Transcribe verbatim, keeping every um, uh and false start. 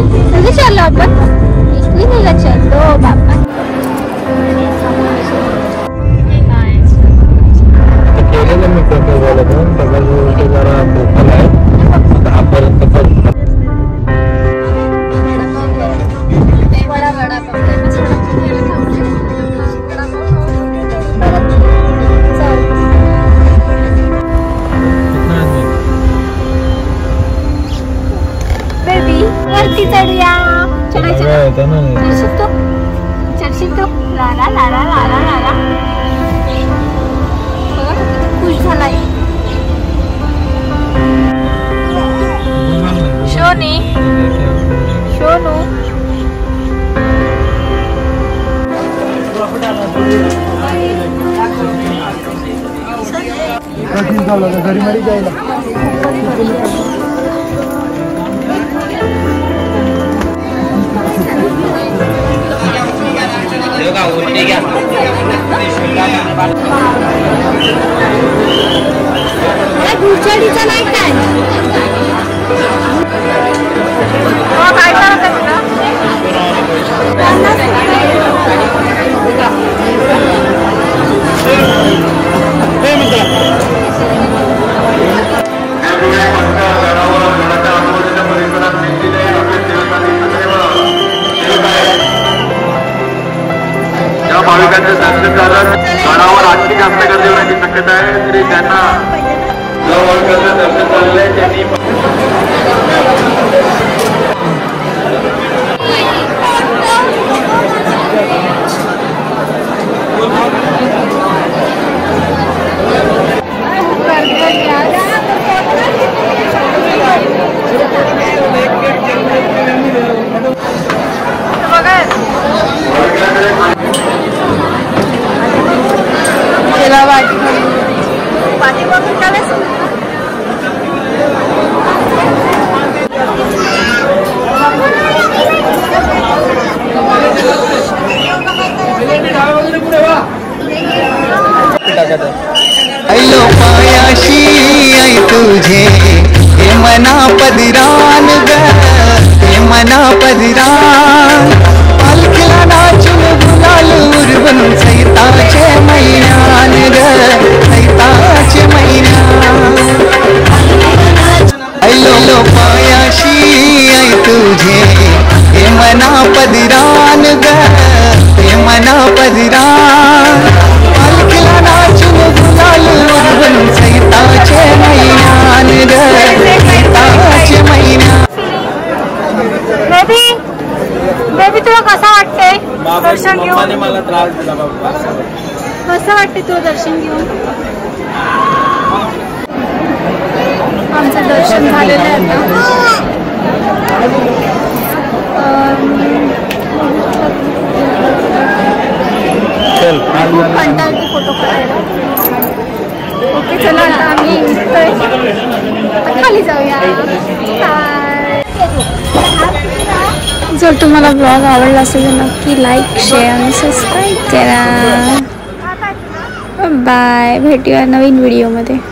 कधी चाललो आपण? इकडे चाललो बाबा. केलेलं मी प्रकल्प प्रकल्प जरा मोठा आहे दहा पर्यंत वरती चढूया. चढायचं चढशील तू चढशील तू लाला लाला लाला लाला खुश झालाय. शोनी शोनू घरी मरी जायला गुचडीचा नाही काय काय करत भाविकांचे दर्शन झालं गडावर आणखी जास्त गर्दी होण्याची शक्यता आहे. तरी त्यांना भाविकांचं दर्शन झालेलं आहे त्यांनी हॅलो पायाशी आई तुझे हे मना पदिरान ग हे मना पदिरान पालखीला नाचून गुलाल उरवून सैताचे महिन्यान ग सैताचे महिन्यान. हॅलो पायाशी आई तुझे हे मना पदिरान ग हे मना पदिरान पालखीला नाचून गुलाल उरवून सैताचे महिन्यान ग सैताचे महिन्यान. बेबी बेबी तुला कसं वाटतंय दर्शन घेऊन? मला त्रास दिला बाबा. कसं वाटतंय तुला दर्शन घेऊन? आमचं दर्शन झालेलं आहे खूप कंटाळते फोटो काढायला. ओके चला आता आम्ही खाली जाऊया. जर तुम्हाला ब्लॉग आवडला असेल तर नक्की लाईक शेअर आणि सबस्क्राईब करा. बाय. भेटूया नवीन व्हिडिओमध्ये.